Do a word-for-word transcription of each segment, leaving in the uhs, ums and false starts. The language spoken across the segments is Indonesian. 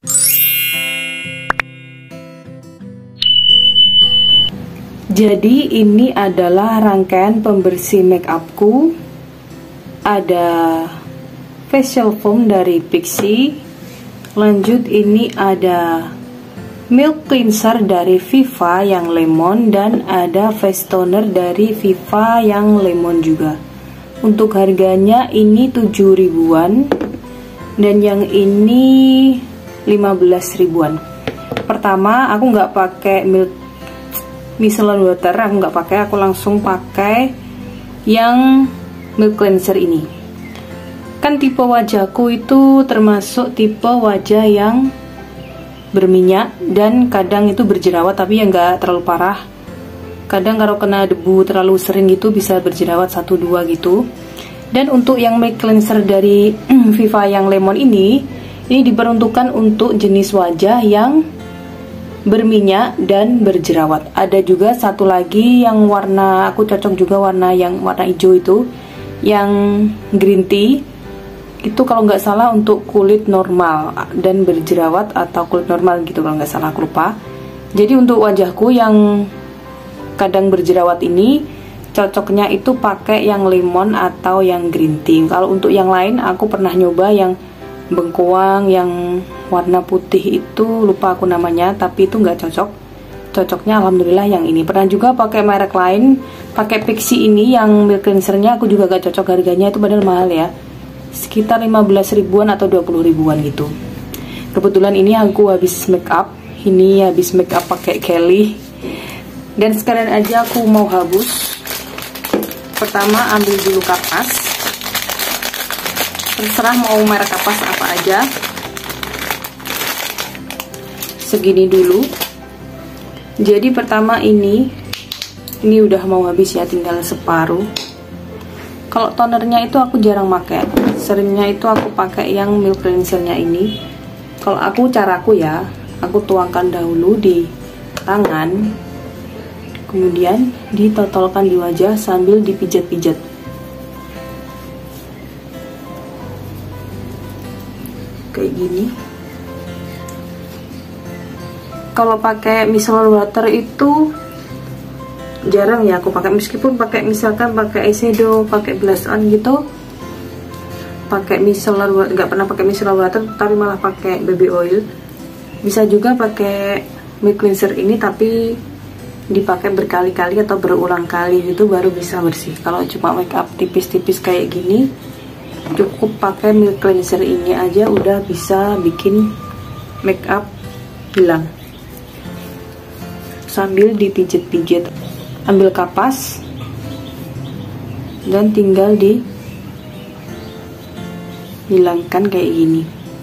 Jadi ini adalah rangkaian pembersih make upku. Ada facial foam dari Pixi. Lanjut ini ada milk cleanser dari Viva yang lemon, dan ada face toner dari Viva yang lemon juga. Untuk harganya ini tujuh ribuan dan yang ini lima belas ribuan. Pertama aku nggak pakai milk micellar water, aku nggak pakai, aku langsung pakai yang milk cleanser ini. Kan tipe wajahku itu termasuk tipe wajah yang berminyak dan kadang itu berjerawat, tapi yang nggak terlalu parah. Kadang kalau kena debu terlalu sering gitu bisa berjerawat satu dua gitu. Dan untuk yang milk cleanser dari Viva yang lemon ini, ini diperuntukkan untuk jenis wajah yang berminyak dan berjerawat. Ada juga satu lagi yang warna, aku cocok juga warna yang warna hijau itu, yang green tea. Itu kalau nggak salah untuk kulit normal dan berjerawat, atau kulit normal gitu kalau nggak salah, aku lupa. Jadi untuk wajahku yang kadang berjerawat ini, cocoknya itu pakai yang lemon atau yang green tea. Kalau untuk yang lain aku pernah nyoba yang bengkoang, yang warna putih itu lupa aku namanya, tapi itu nggak cocok. Cocoknya alhamdulillah yang ini. Pernah juga pakai merek lain, pakai Pixi ini yang milk cleansernya, aku juga gak cocok. Harganya itu padahal mahal ya, sekitar lima belas ribuan atau dua puluh ribuan gitu. Kebetulan ini aku habis make up, ini habis make up pakai Kelly, dan sekalian aja aku mau habis. Pertama ambil dulu kapas, terserah mau merek kapas apa aja. Segini dulu. Jadi pertama ini ini udah mau habis ya, tinggal separuh. Kalau tonernya itu aku jarang pakai, seringnya itu aku pakai yang milk cleansernya ini. Kalau aku, caraku ya, aku tuangkan dahulu di tangan, kemudian ditotolkan di wajah sambil dipijat-pijat. Kayak gini. Kalau pakai micellar water itu jarang ya aku pakai, meskipun pakai misalkan pakai eyeshadow, pakai blush on gitu, pakai micellar water, nggak pernah pakai micellar water, tapi malah pakai baby oil. Bisa juga pakai milk cleanser ini, tapi dipakai berkali-kali atau berulang kali gitu baru bisa bersih. Kalau cuma make up tipis-tipis kayak gini, cukup pakai milk cleanser ini aja udah bisa bikin make up hilang. Sambil dipijit-pijit, ambil kapas dan tinggal dihilangkan kayak gini.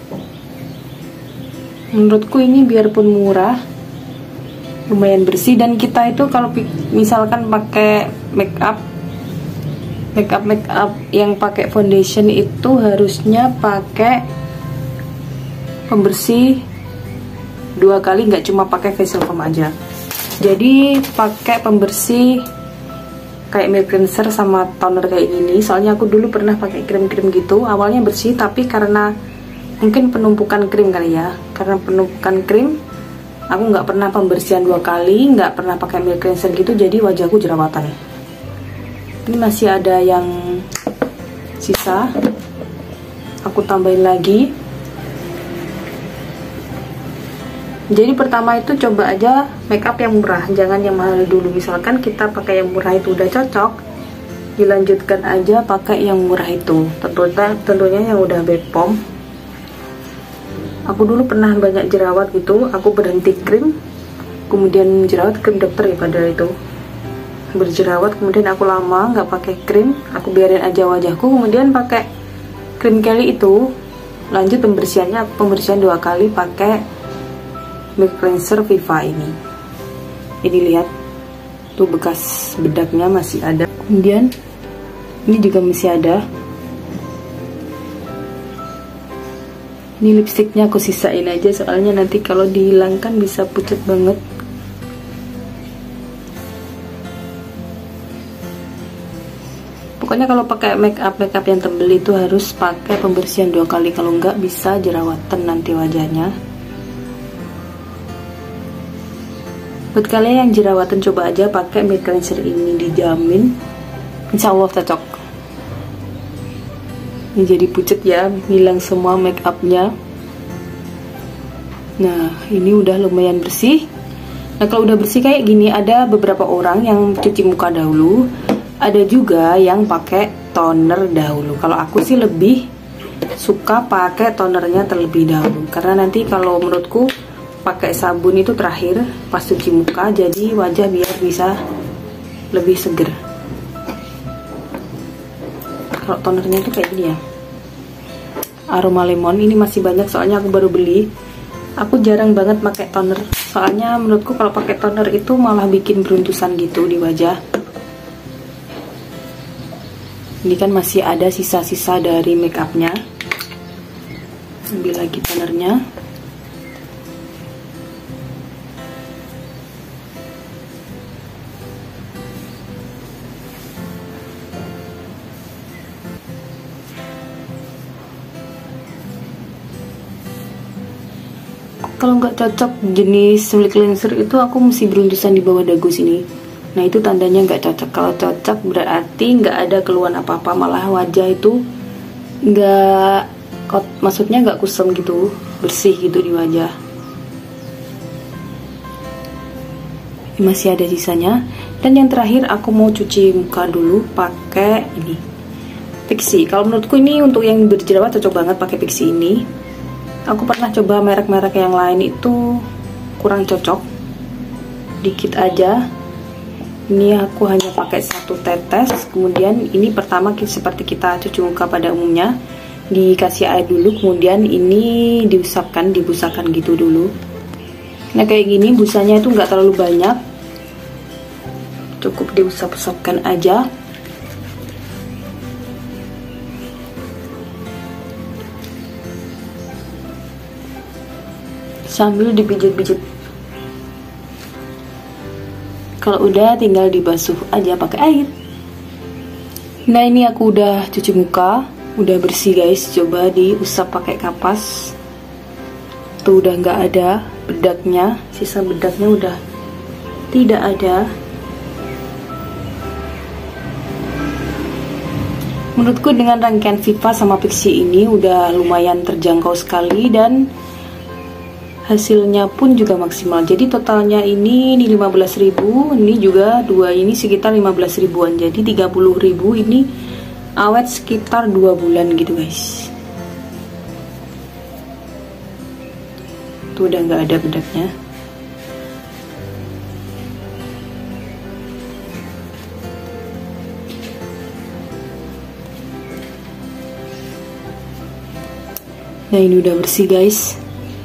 Menurutku ini biarpun murah, lumayan bersih. Dan kita itu kalau misalkan pakai make up make up make up yang pakai foundation itu harusnya pakai pembersih dua kali, nggak cuma pakai facial foam aja. Jadi pakai pembersih kayak milk cleanser sama toner kayak gini. Soalnya aku dulu pernah pakai krim-krim gitu, awalnya bersih, tapi karena mungkin penumpukan krim kali ya, karena penumpukan krim aku nggak pernah pembersihan dua kali, nggak pernah pakai milk cleanser gitu, jadi wajahku jerawatan. Ini masih ada yang sisa, aku tambahin lagi. Jadi pertama itu coba aja make up yang murah, jangan yang mahal dulu. Misalkan kita pakai yang murah itu udah cocok, dilanjutkan aja pakai yang murah itu. Tentunya, tentunya yang udah Bepom. Aku dulu pernah banyak jerawat gitu, aku berhenti krim, kemudian jerawat krim dokter ya padahal itu berjerawat, kemudian aku lama nggak pakai krim, aku biarin aja wajahku, kemudian pakai krim Kelly itu. Lanjut pembersihannya, pembersihan dua kali pakai milk cleanser Viva ini. Ini lihat tuh, bekas bedaknya masih ada, kemudian ini juga masih ada. Ini lipstiknya aku sisain aja, soalnya nanti kalau dihilangkan bisa pucat banget. Pokoknya kalau pakai make up make up yang tebel itu harus pakai pembersihan dua kali, kalau enggak bisa jerawatan nanti wajahnya. Buat kalian yang jerawatan, coba aja pakai matte cleanser ini, dijamin insya Allah cocok. Ini jadi pucet ya, hilang semua make upnya. Nah, ini udah lumayan bersih. Nah, kalau udah bersih kayak gini, ada beberapa orang yang cuci muka dahulu, ada juga yang pakai toner dahulu. Kalau aku sih lebih suka pakai tonernya terlebih dahulu, karena nanti kalau menurutku pakai sabun itu terakhir pas cuci muka, jadi wajah biar bisa lebih seger. Kalau tonernya itu kayak gini ya, aroma lemon. Ini masih banyak soalnya aku baru beli. Aku jarang banget pakai toner, soalnya menurutku kalau pakai toner itu malah bikin beruntusan gitu di wajah. Ini kan masih ada sisa-sisa dari make upnya. Ambil lagi tonernya. Kalau nggak cocok jenis lip cleanser itu, aku mesti beruntusan di bawah dagu sini. Nah, itu tandanya nggak cocok. Kalau cocok berarti nggak ada keluhan apa-apa, malah wajah itu nggak, maksudnya nggak kusam gitu, bersih gitu di wajah. Ini masih ada sisanya. Dan yang terakhir aku mau cuci muka dulu pakai ini, Pixi. Kalau menurutku ini untuk yang berjerawat cocok banget pakai Pixi ini. Aku pernah coba merek-merek yang lain itu kurang cocok, dikit aja. Ini aku hanya pakai satu tetes. Kemudian ini pertama seperti kita cuci muka pada umumnya, dikasih air dulu, kemudian ini diusapkan, dibusakan gitu dulu. Nah, kayak gini busanya itu nggak terlalu banyak, cukup diusap-usapkan aja. Sambil dipijit-pijit. Kalau udah tinggal dibasuh aja pakai air. Nah, ini aku udah cuci muka, udah bersih guys. Coba diusap pakai kapas. Tuh udah nggak ada bedaknya, sisa bedaknya udah tidak ada. Menurutku dengan rangkaian Viva sama Pixi ini udah lumayan terjangkau sekali dan hasilnya pun juga maksimal. Jadi totalnya ini ini lima belas ribu, ini juga dua ini sekitar lima belas ribuan. Jadi tiga puluh ribu ini awet sekitar dua bulan gitu guys. Tuh udah nggak ada bedaknya. Nah, ini udah bersih guys.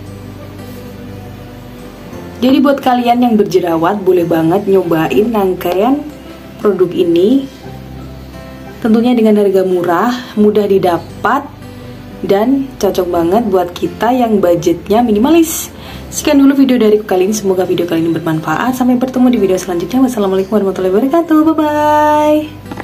Jadi buat kalian yang berjerawat, boleh banget nyobain rangkaian produk ini. Tentunya dengan harga murah, mudah didapat, dan cocok banget buat kita yang budgetnya minimalis. Sekian dulu video dari kali ini, semoga video kali ini bermanfaat. Sampai bertemu di video selanjutnya. Wassalamualaikum warahmatullahi wabarakatuh. Bye-bye.